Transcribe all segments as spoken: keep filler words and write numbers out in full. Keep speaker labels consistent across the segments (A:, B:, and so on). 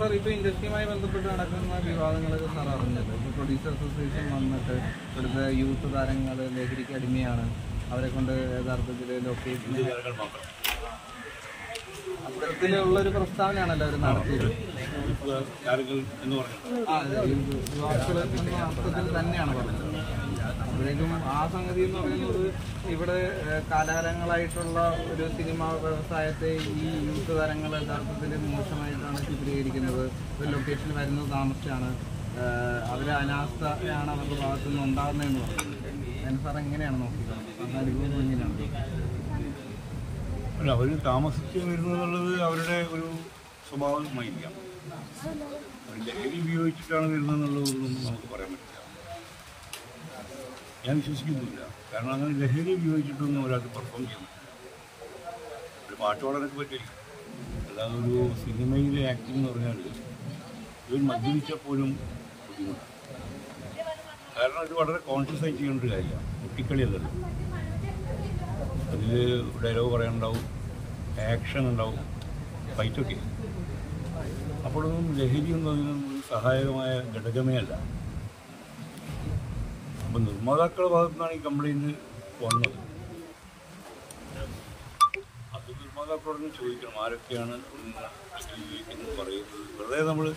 A: Sir ഇപ്പോൾ ഇൻഡസ്ട്രിയുമായി ബന്ധപ്പെട്ട് നടക്കുന്ന വിവാദങ്ങളൊക്കെ സാർ അറിഞ്ഞല്ലോ. ഇപ്പോൾ പ്രൊഡ്യൂസർ അസോസിയേഷൻ വന്നിട്ട് ഇവിടുത്തെ യൂത്ത് താരങ്ങൾ ലഹരിക്ക് അടിമയാണ്, അവരെ കൊണ്ട് യഥാർത്ഥത്തിൽ ലൊക്കേഷൻ അത്തരത്തിലുള്ളൊരു പ്രസ്താവനയാണല്ലോ അവർ നടത്തിയത്. യുവാക്കൾ എന്ന അർത്ഥത്തിൽ തന്നെയാണ് പറഞ്ഞത്. അപ്പോഴേക്കും ആ സംഗതി എന്ന് പറയുന്നത് ഇവിടെ കാലാകാലങ്ങളായിട്ടുള്ള ഒരു സിനിമാ വ്യവസായത്തെ ഈ യൂത്ത് താരങ്ങൾ യഥാർത്ഥത്തിൽ മോശമായിട്ടാണ് ചിത്രീകരിക്കുന്നത്. ഒരു ലൊക്കേഷനിൽ വരുന്നത് താമസിച്ചാണ്, അവരെ അനാസ്ഥയാണ് അവരുടെ ഭാഗത്തു നിന്ന് ഉണ്ടാകുന്നതെന്ന് പറയുന്നത്. അതിന് സാർ എങ്ങനെയാണ് നോക്കിക്കാണുന്നത്? അത് അനുഭവം എങ്ങനെയാണ്?
B: അല്ല, അവർ താമസിച്ച് വരുന്നതെന്നുള്ളത് അവരുടെ ഒരു സ്വഭാവമായിരിക്കാം. ലഹരി ഉപയോഗിച്ചിട്ടാണ് വരുന്നതെന്നുള്ളതൊന്നും നമുക്ക് പറയാൻ പറ്റില്ല. ഞാൻ വിശ്വസിക്കുന്നില്ല. കാരണം അങ്ങനെ ലഹരി ഉപയോഗിച്ചിട്ടൊന്നും ഒരാൾക്ക് പെർഫോം ചെയ്യുന്നു. ഒരു പാട്ട് പാടാനൊക്കെ പറ്റില്ല. അല്ലാതെ ഒരു സിനിമയിലെ ആക്ടിംഗ് എന്ന് പറഞ്ഞാൽ ഇവർ മദ്യപിച്ചപ്പോഴും ബുദ്ധിമുട്ടാണ്. കാരണം ഇത് വളരെ കോൺഷ്യസ് ആയി ചെയ്യേണ്ട ഒരു കാര്യമാണ്. കുട്ടിക്കളിയല്ലല്ലോ. അതിൽ ഡയലോഗ് പറയാനുണ്ടാവും, ആക്ഷൻ ഉണ്ടാവും, ഫൈറ്റൊക്കെ. അപ്പോഴൊന്നും ലഹരിയൊന്നും അതിനൊന്നും സഹായകമായ ഘടകമേ അല്ല. അപ്പം നിർമ്മാതാക്കളുടെ ഭാഗത്തു നിന്നാണ് ഈ കംപ്ലൈൻറ്റ് വന്നത്. അത് നിർമ്മാതാക്കളോടൊന്നും ചോദിക്കണം, ആരൊക്കെയാണ് എന്ന് പറയുന്നത്. വെറുതെ നമ്മൾ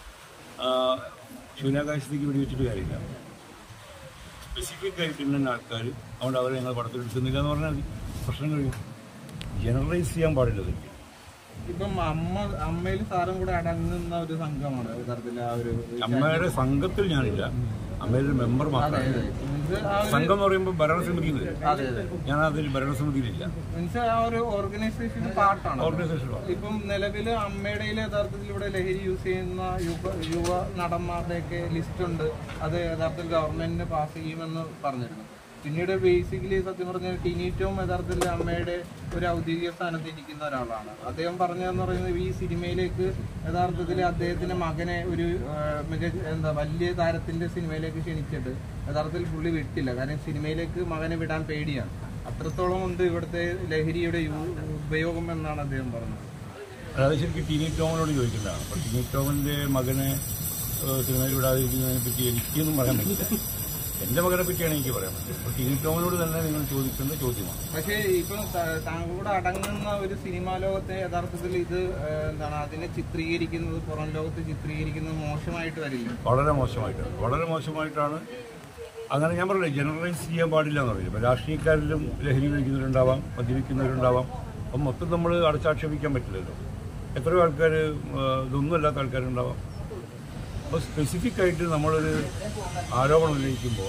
B: ശൂന്യാകാശത്തേക്ക് വെടിവെച്ചിട്ട് കാര്യമില്ല. സ്പെസിഫിക് ആയിട്ട് ഇന്ന ആൾക്കാർ, അതുകൊണ്ട് അവരെ ഞങ്ങൾ പടത്തിൽ എടുക്കുന്നില്ല എന്ന് പറഞ്ഞാൽ പ്രശ്നം കഴിയും. ജനറലൈസ് ചെയ്യാൻ പാടില്ല.
A: ഇപ്പം അമ്മ അമ്മയിൽ സാറും കൂടെ അടങ്ങുന്ന ഒരു സംഘമാണ് യഥാർത്ഥത്തിൽ. ആ ഒരു
B: അമ്മയുടെ സംഘത്തിൽ ഞാനില്ല, അമ്മയുടെ മെമ്പർ മാത്രമാണ്. സംഘം എന്ന് പറയുമ്പോൾ ഭരണസമിതിയിൽ ഞാൻ അതിൽ ഭരണസമിതിയിലില്ല.
A: മീൻസ് ആ ഒരു ഓർഗനൈസേഷൻ പാർട്ടാണ്. ഓർഗനൈസേഷൻ ഇപ്പം നിലവിൽ അമ്മയുടെ യഥാർത്ഥത്തിൽ ഇവിടെ ലഹരി യൂസ് ചെയ്യുന്ന യുവ യുവ നടന്മാരുടെയൊക്കെ ലിസ്റ്റ് ഉണ്ട്. അത് യഥാർത്ഥത്തിൽ ഗവൺമെന്റിന് പാസ് ചെയ്യുമെന്ന് പറഞ്ഞിരുന്നു. പിന്നീട് ബേസിക്കലി സത്യം പറഞ്ഞാൽ ടിനീറ്റോം യഥാർത്ഥത്തിൽ അമ്മയുടെ ഒരു ഔദ്യോഗിക സ്ഥാനത്ത് ഇരിക്കുന്ന ഒരാളാണ്. അദ്ദേഹം പറഞ്ഞതെന്ന് പറയുന്നത് ഈ സിനിമയിലേക്ക് യഥാർത്ഥത്തിൽ അദ്ദേഹത്തിന്റെ മകനെ ഒരു മികച്ച എന്താ വലിയ താരത്തിന്റെ സിനിമയിലേക്ക് ക്ഷണിച്ചിട്ട് യഥാർത്ഥത്തിൽ പുള്ളി വിട്ടില്ല. കാരണം സിനിമയിലേക്ക് മകനെ വിടാൻ പേടിയാണ്. അത്രത്തോളം ഉണ്ട് ഇവിടുത്തെ ലഹരിയുടെ ഉപയോഗം എന്നാണ് അദ്ദേഹം പറഞ്ഞത്.
B: അതായത് ശരിക്കും ടിനീറ്റോമിനോട് ചോദിക്കേണ്ടതാണ്. അപ്പോൾ ടിനീറ്റോമിന്റെ മകനെ സിനിമയിൽ വിടാതിരിക്കുന്നതിനെ പറ്റി എനിക്കൊന്നും പറയാൻ പറ്റില്ല. എന്റെ മകനെ പറ്റിയാണ് എനിക്ക് പറയാൻ പറ്റും. അപ്പോൾ ടിനീറ്റോമിനോട് തന്നെ നിങ്ങൾ ചോദിക്കേണ്ട ചോദ്യമാണ്.
A: പക്ഷേ ഇപ്പം താങ്കളോട് അടങ്ങുന്ന ഒരു സിനിമാ ലോകത്തെ യഥാർത്ഥത്തിൽ ഇത് എന്താണ് അതിനെ ചിത്രീകരിക്കുന്നത്, പുറം ലോകത്ത് ചിത്രീകരിക്കുന്നത് മോശമായിട്ട് വരില്ല?
B: വളരെ മോശമായിട്ടാണ്, വളരെ മോശമായിട്ടാണ്. അങ്ങനെ ഞാൻ പറഞ്ഞില്ലേ, ജനറലൈസ് ചെയ്യാൻ പാടില്ല എന്ന് പറയില്ല. ഇപ്പോൾ രാഷ്ട്രീയക്കാരിലും ലഹരി ഉപയോഗിക്കുന്നവരുണ്ടാവാം, മദ്യപിക്കുന്നവരുണ്ടാവാം. അപ്പം മൊത്തം നമ്മൾ അടച്ചാക്ഷേപിക്കാൻ പറ്റില്ലല്ലോ. എത്രയോ ആൾക്കാർ ഇതൊന്നും അല്ലാത്ത ആൾക്കാരുണ്ടാവാം. അപ്പോൾ സ്പെസിഫിക് ആയിട്ട് നമ്മളൊരു ആരോപണം ഉന്നയിക്കുമ്പോൾ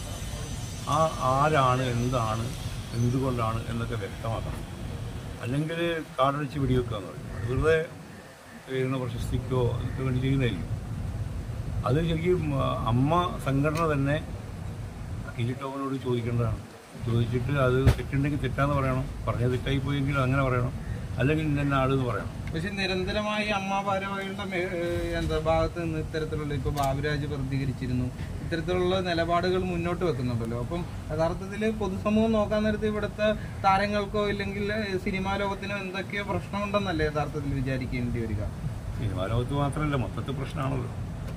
B: ആ ആരാണ്, എന്താണ്, എന്തുകൊണ്ടാണ് എന്നൊക്കെ വ്യക്തമാക്കണം. അല്ലെങ്കിൽ കാടടിച്ച് വെടിവെക്കുക എന്ന് പറയും. വെറുതെ ചെയ്യുന്ന പ്രശസ്തിക്കോ അതൊക്കെ വേണ്ടി ചെയ്യുന്നതായിരിക്കും. അത് ശരിക്കും അമ്മ സംഘടന തന്നെ ടിനീറ്റോമിനോട് ചോദിക്കേണ്ടതാണ്. ചോദിച്ചിട്ട് അത് തെറ്റുണ്ടെങ്കിൽ തെറ്റാന്ന് പറയണം, പറഞ്ഞത് തെറ്റായി പോയെങ്കിൽ അങ്ങനെ പറയണം, അല്ലെങ്കിൽ ഇന്ന ആളെന്ന് പറയണം.
A: പക്ഷെ നിരന്തരമായി അമ്മ ഭാരവാഹികളുടെ എന്താ ഭാഗത്ത് നിന്ന് ഇത്തരത്തിലുള്ള ഇപ്പോൾ ബാബുരാജ് പ്രതികരിച്ചിരുന്നു, ഇത്തരത്തിലുള്ള നിലപാടുകൾ മുന്നോട്ട് വെക്കുന്നുണ്ടല്ലോ. അപ്പം യഥാർത്ഥത്തിൽ പൊതുസമൂഹം നോക്കാൻ നേരത്തെ ഇവിടുത്തെ താരങ്ങൾക്കോ ഇല്ലെങ്കിൽ സിനിമാ ലോകത്തിനോ എന്തൊക്കെയോ പ്രശ്നമുണ്ടെന്നല്ലേ യഥാർത്ഥത്തിൽ വിചാരിക്കേണ്ടി വരിക?
B: സിനിമാ ലോകത്ത് മാത്രമല്ല, മൊത്തത്തിൽ പ്രശ്നമാണല്ലോ.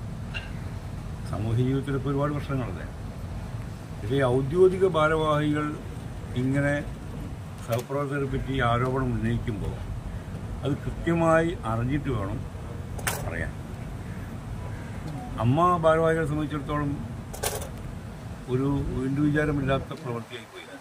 B: സാമൂഹ്യ ജീവിതത്തിലൊക്കെ ഒരുപാട് പ്രശ്നങ്ങളല്ലേ. പക്ഷേ ഔദ്യോഗിക ഭാരവാഹികൾ ഇങ്ങനെ സഹപ്രവർത്തകരെ പറ്റി ആരോപണം ഉന്നയിക്കുമ്പോൾ അത് കൃത്യമായി അറിഞ്ഞിട്ട് വേണം പറയാൻ. അമ്മ ഭാരവാഹികളെ സംബന്ധിച്ചിടത്തോളം ഒരു വീണ്ടുവിചാരമില്ലാത്ത പ്രവൃത്തിയായിപ്പോയി.